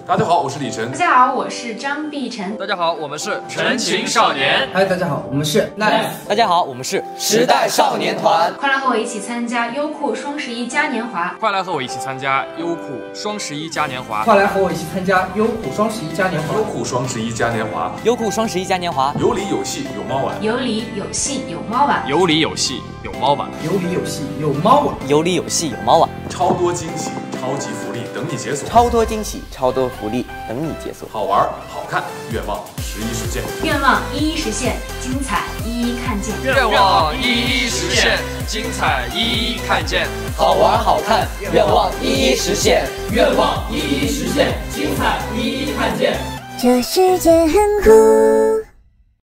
大家好，我是李晨。 大家好，我是张碧晨。 大家好，我们是陈情少年。 嗨，大家好，我们是 Nice。 大家好，我们是时代少年团。 快来和我一起参加优酷双11嘉年华。 快来和我一起参加优酷双11嘉年华。 快来和我一起参加优酷双11嘉年华。 优酷双11嘉年华。 优酷双11嘉年华。 有理有戏有猫玩。 有理有戏有猫玩。 有理有戏有猫玩。 有理有戏有猫玩。 有理有戏有猫玩。 超多惊喜，超级福利等你解锁。 超多惊喜，超多福利等你解锁。 好玩好看，愿望11实现。 愿望一实现，精彩一看见。 愿望一实现，精彩一看见。 好玩好看，愿望一实现。 愿望一实现，精彩一看见。 这世界很酷。